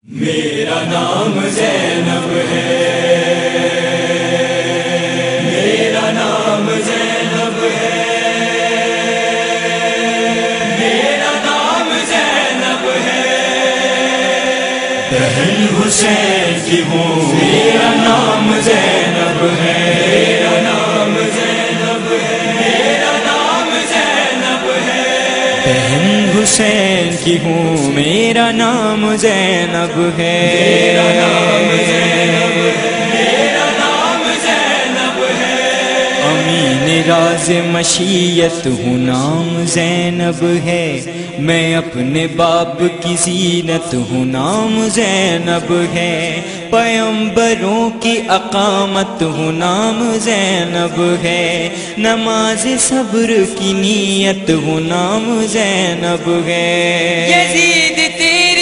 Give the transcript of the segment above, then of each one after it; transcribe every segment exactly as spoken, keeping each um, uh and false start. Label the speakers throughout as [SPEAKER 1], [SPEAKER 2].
[SPEAKER 1] میرا نام زینب ہے، میرا نام زینب ہے، میرا نام زینب ہے، بہن حسین کی ہوں، میرا نام زینب ہے، میرا نام زینب ہے، میرا نام زینب ہے، بہن حسین کی ہوں، میرا نام زینب ہے، میرا نام زینب ہے، میرا نام زینب ہے، امین راز مشیت ہوں، نام زینب ہے، میں اپنے باپ کی زینت ہوں، نام زینب ہے، پیغمبروں کی اقامت ہوں، نام زینب ہے، نماز صبر کی نیت ہوں، نام زینب ہے، یزید تیری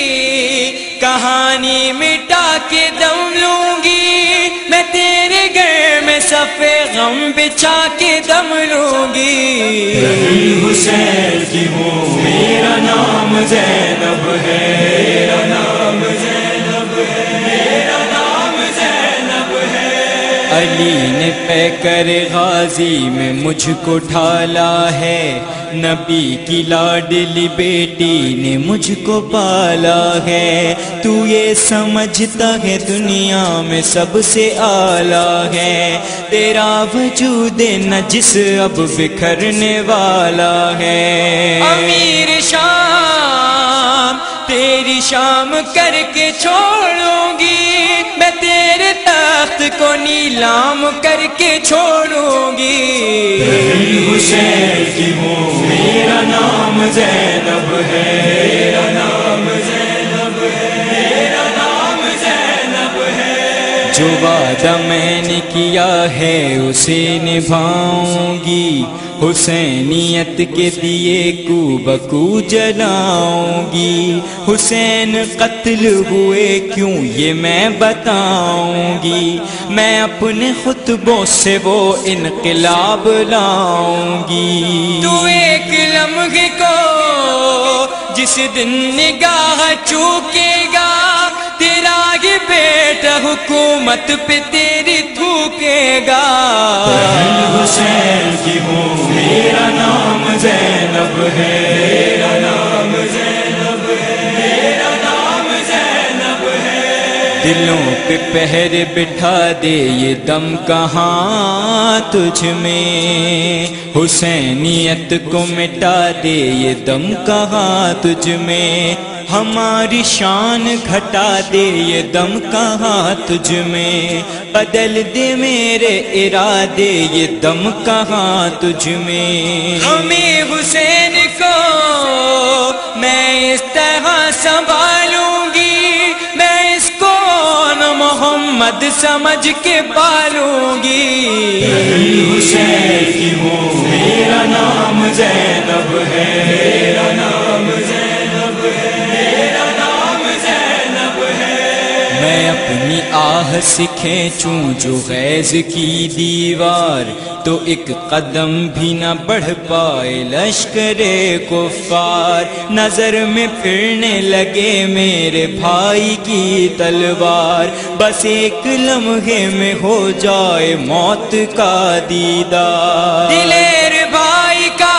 [SPEAKER 1] کہانی مٹا کے دم لوں گی، میں تیرے گھر میں صفے غم بچھا کے دم لوں گی، حسین کی ہوں، میرا نام زینب ہے، میرا نام زینب ہے، میرا نام زینب ہے، علی نے پیکر غازی میں مجھ کو ڈھالا ہے، نبی کی لاڈلی بیٹی نے مجھ کو پالا ہے، تو یہ سمجھتا ہے دنیا میں سب سے اعلیٰ ہے، تیرا وجود نجس اب بکھرنے والا ہے، امیر شام تیری شام کر کے چھوڑوں گی، میں تیرے تخت کو نیلام کر کے چھوڑوں گی، حسین کی ہوں، میرا نام زینب ہے، میرا نام زینب ہے، میرا نام زینب ہے، جو وعدہ میں نے کیا ہے اسے نبھاؤں گی، حسینیت کے دیے کو بکو جلاؤں گی، حسین قتل ہوئے کیوں یہ میں بتاؤں گی، میں اپنے خطبوں سے وہ انقلاب لاؤں گی، تو ایک لمحے کو جس دن نگاہ چوکے گا، تیرا یہ بیٹا حکومت پہ تیری تھوکے گا، حسین کی ہوں، میرا نام زینب ہے، میرا نام زینب ہے، میرا نام زینب ہے، دلوں پہ پہر بٹھا دے یہ دم کہاں تجھ میں، حسینیت کو مٹا دے یہ دم کہاں تجھ میں، ہماری شان گھٹا دے یہ دم کہاں تجھ میں، بدل دے میرے ارادے یہ دم کہاں تجھ میں، ہمیں حسین کو میں اس طرح سنبھالوں گی، میں اس کو نہ محمد سمجھ کے پالوں گی، حسین کی ہوں، میرا نام زینب ہے، میرا نام زینب ہے، میرا نام زینب ہے، میں اپنی آہ سے کھینچوں جو غیظ کی دیوار، تو ایک قدم بھی نہ بڑھ پائے لشکر کفار، نظر میں پھرنے لگے میرے بھائی کی تلوار، بس ایک لمحے میں ہو جائے موت کا دیدار، دلیر بھائی کا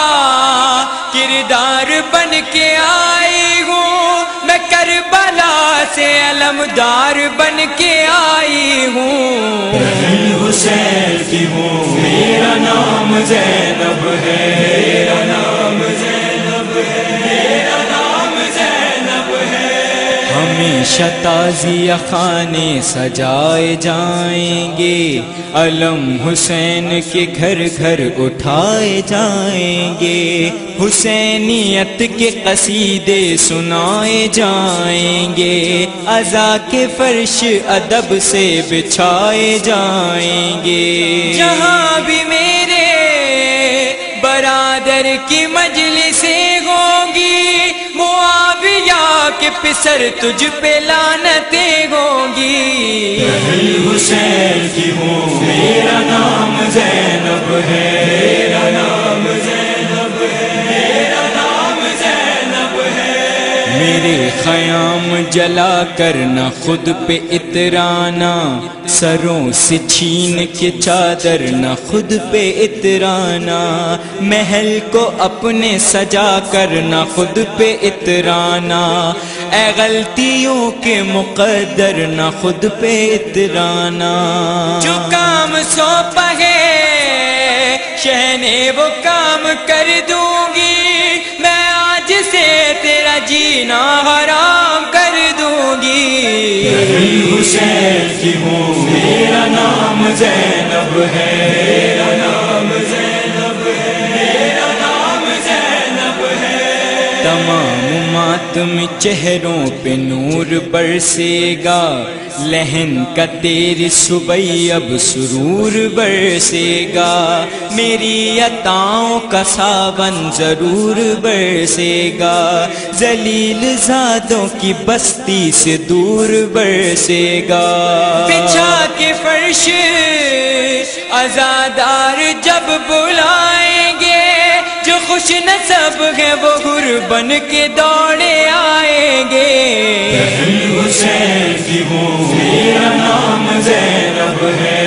[SPEAKER 1] کردار بن کے آئی ہوں، میں کربلا سے علمدار بن کے آئی ہوں، حسین کی ہوں، میرا نام زینب ہے، میرا نام زینب ہے، میرا نام زینب ہے، ہمیشہ تازیہ خانے سجائے جائیں گے، علم حسین کے گھر گھر اٹھائے جائیں گے، حسینیت کے قصیدے سنائے جائیں گے، عزا کے فرش ادب سے بچھائے جائیں گے، جہاں بھی میرے برادر کی مجلسیں ہوں گی، معاویہ کے پسر تجھ پہ لعنتیں ہوں گی، حسین کی ہوں، میرا نام زینب ہے، میرا نام زینب ہے، میرا نام زینب ہے، میرے خیام جلا کر نہ خود پہ اترانا، سروں سے چھین کے چادر نہ خود پہ اترانا، محل کو اپنے سجا کر نہ خود پہ اترانا، اے غلطیوں کے مقدر نہ خود پہ اترانا۔ جو کام سونپا ہے شہ نے وہ کام کر دوں گی، میں آج سے تیرا جینا حرام کر دوں گی۔
[SPEAKER 2] حسین کی ہوں میرا نام زینب ہے، میرا نام زینب ہے، میرا نام زینب ہے۔
[SPEAKER 1] تمام ماتم چہروں پہ نور برسے گا، لہن کا تیری صبح اب سرور برسے گا، میری عطاؤں کا ساون ضرور برسے گا، ذلیل زادوں کی بستی سے دور برسے گا۔ بچھا کے فرش عزادار جب بلائیں گے، جو خوش نصب ہے وہ حر بن کے دوڑے آئیں گے۔
[SPEAKER 2] حسین کی ہوں میرا نام زینب ہے،